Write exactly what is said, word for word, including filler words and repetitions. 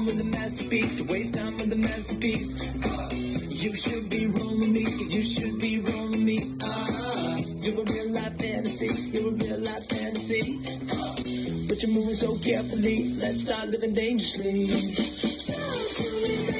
with a masterpiece, to waste time with a masterpiece. Uh, you should be rolling me, you should be rolling me. Uh, you're a real life fantasy, you're a real life fantasy. Uh, but you're moving so carefully, let's start living dangerously. Talk to me.